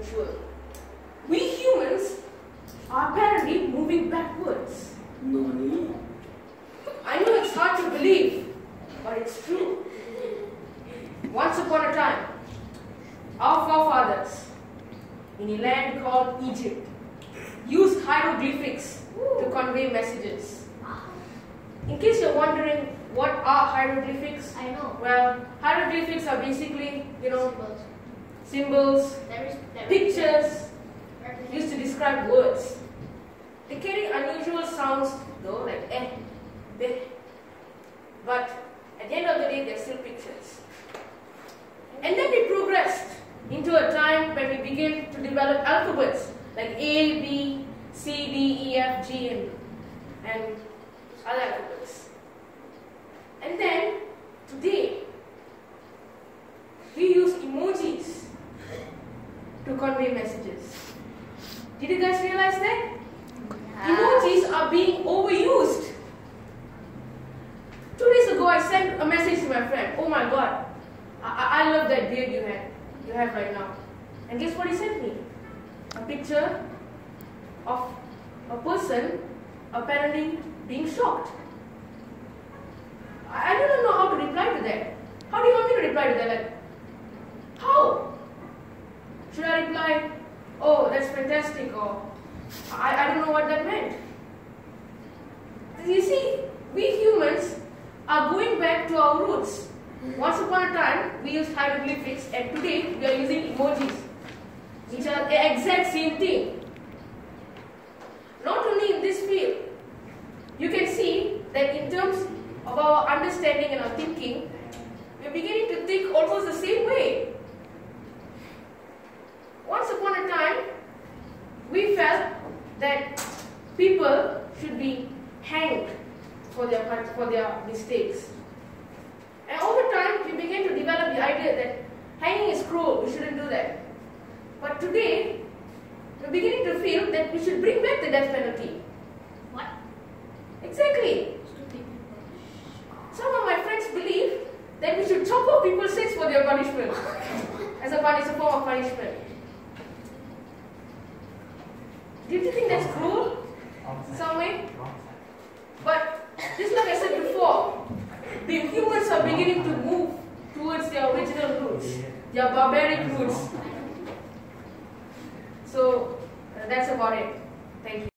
unusual. We humans are apparently moving backwards. Nani? I know it's hard to believe, but it's true. Once upon a time, our forefathers in a land called Egypt used hieroglyphics to convey messages. In case you're wondering what are hieroglyphics, I know. well, hieroglyphics are basically, symbols, There is pictures used to describe words. They carry unusual sounds though, like eh, beh, but at the end of the day, they're still pictures. And then we progressed into a time when we began to develop alphabets like A, B, C, D, E, F, G, and other alphabets. And then today, we use emojis to convey messages. Did you guys realize that? Emojis are being overused. 2 days ago, I sent a message to my friend. Oh my God, I love that beard you have right now. And guess what he sent me? A picture of a person apparently being shocked. I don't know how to reply to that. How do you want me to reply to that? Like, how? Should I reply, oh, that's fantastic, or I don't know what that meant? You see, we humans are going back to our roots. Once upon a time, we used hieroglyphics, and today we are using emojis, which are the exact same thing. Not only in this field, you can see that in terms of our understanding and our thinking, we are beginning to think almost the same way. Once upon a time, we felt that people should be hanged for their mistakes. And over time, we began to develop the idea that hanging is cruel, we shouldn't do that. But today, we're beginning to feel that we should bring back the death penalty. What? Exactly. Some of my friends believe that we should chop off people's heads for their punishment, as a form of punishment. Do you think that's cruel? Some way? But just like I said before, the humans are beginning to move towards their original roots, their barbaric roots. So that's about it. Thank you.